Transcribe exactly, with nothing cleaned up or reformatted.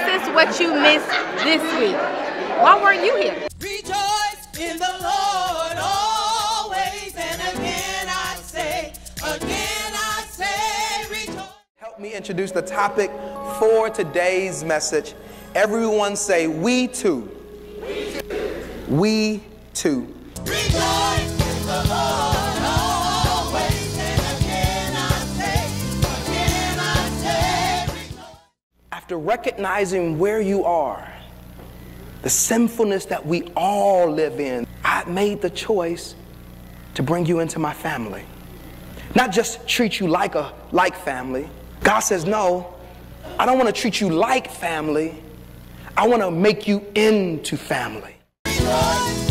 this is what you missed this week. Why weren't you here? Rejoice in the Lord always, and again I say, again I say, rejoice. Help me introduce the topic for today's message. Everyone say, we too. We too. We too. Rejoice in the Lord always, and again I say, again I say, rejoice. After recognizing where you are, the sinfulness that we all live in, I made the choice to bring you into my family. Not just treat you like a like family. God says, no, I don't want to treat you like family. I want to make you into family. Rejoice.